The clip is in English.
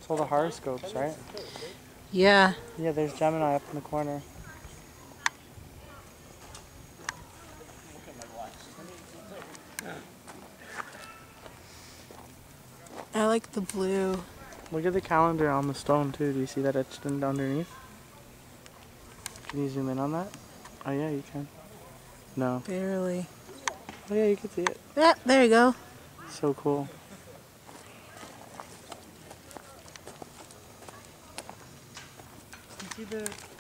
It's all the horoscopes, right? Yeah. Yeah, there's Gemini up in the corner. I like the blue. Look at the calendar on the stone too. Do you see that etched in underneath? Can you zoom in on that? Oh yeah, you can. No. Barely. Oh yeah, you can see it. Yeah, there you go. So cool. You see the